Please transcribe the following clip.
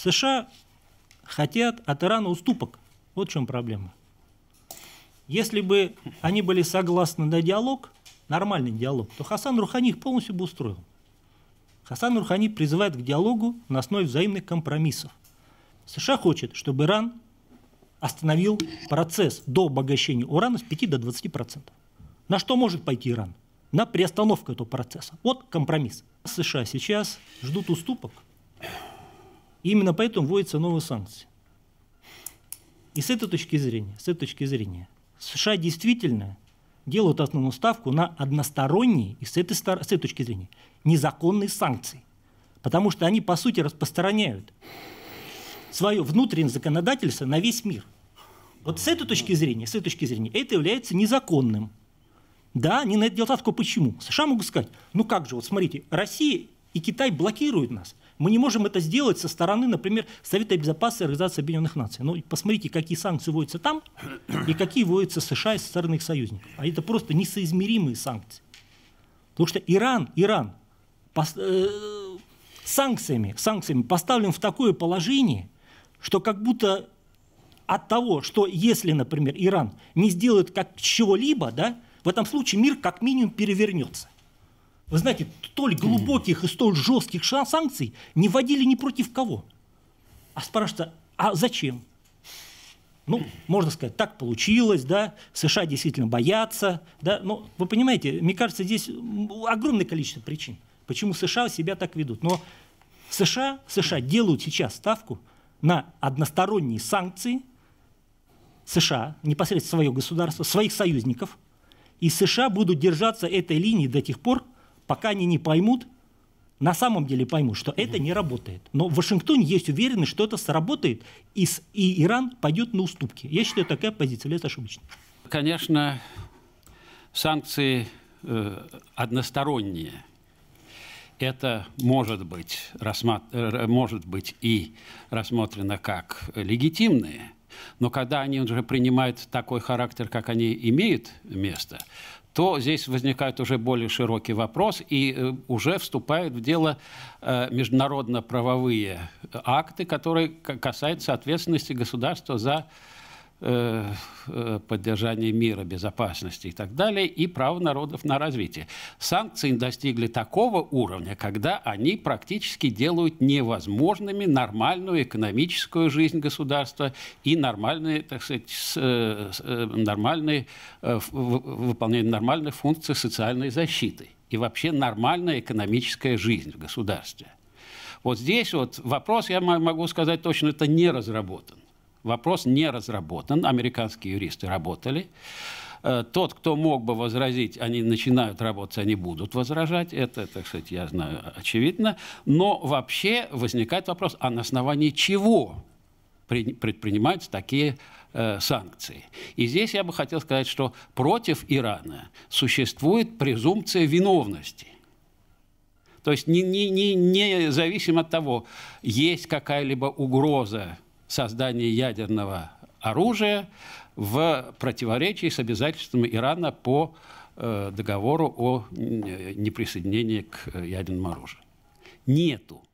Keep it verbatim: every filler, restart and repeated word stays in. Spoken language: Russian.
США хотят от Ирана уступок. Вот в чем проблема. Если бы они были согласны на диалог, нормальный диалог, то Хасан Рухани их полностью бы устроил. Хасан Рухани призывает к диалогу на основе взаимных компромиссов. США хочет, чтобы Иран остановил процесс до обогащения урана с пяти до двадцати процентов. На что может пойти Иран? На приостановку этого процесса. Вот компромисс. США сейчас ждут уступок. И именно поэтому вводятся новые санкции. И с этой точки зрения, с этой точки зрения, США действительно делают основную ставку на односторонние, и с этой, с этой точки зрения, незаконные санкции. Потому что они, по сути, распространяют свое внутреннее законодательство на весь мир. Вот с этой точки зрения, с этой точки зрения, это является незаконным. Да, они на это делают ставку. Почему? США могут сказать, ну как же, вот смотрите, Россия и Китай блокируют нас. Мы не можем это сделать со стороны, например, Совета Безопасности Организации Объединенных Наций. Ну, посмотрите, какие санкции вводятся там и какие вводятся США и со стороны их союзников. А это просто несоизмеримые санкции. Потому что Иран, Иран пос, э, санкциями, санкциями поставлен в такое положение, что как будто от того, что если, например, Иран не сделает как чего-либо, да, в этом случае мир как минимум перевернется. Вы знаете, столь глубоких и столь жестких санкций не вводили ни против кого. А спрашивается, а зачем? Ну, можно сказать, так получилось, да, США действительно боятся, да, но вы понимаете, мне кажется, здесь огромное количество причин, почему США себя так ведут. Но США, США делают сейчас ставку на односторонние санкции США, непосредственно свое государство, своих союзников, и США будут держаться этой линии до тех пор, пока они не поймут, на самом деле поймут, что это не работает. Но в Вашингтоне есть уверенность, что это сработает, и, с, и Иран пойдет на уступки. Я считаю, такая позиция является ошибочной. Конечно, санкции э, односторонние. Это может быть, рассмат... может быть и рассмотрено как легитимные, но когда они уже принимают такой характер, как они имеют место, то здесь возникает уже более широкий вопрос, и э, уже вступают в дело э, международно-правовые акты, которые касаются ответственности государства за э, э, поддержание мира, безопасности и так далее, и права народов на развитие. Санкции достигли такого уровня, когда они практически делают невозможными нормальную экономическую жизнь государства и нормальные, так сказать, с, э, нормальные, э, выполнение нормальных функций социальной защиты и вообще нормальная экономическая жизнь в государстве. Вот здесь вот вопрос, я могу сказать точно, это не разработан. Вопрос не разработан, американские юристы работали. Тот, кто мог бы возразить, они начинают работать, они будут возражать, это, так сказать, я знаю, очевидно. Но вообще возникает вопрос, а на основании чего предпринимаются такие э, санкции? И здесь я бы хотел сказать, что против Ирана существует презумпция виновности. То есть не, не, не, независимо от того, есть какая-либо угроза создания ядерного оружия в противоречии с обязательствами Ирана по э, договору о неприсоединении к ядерному оружию. Нету.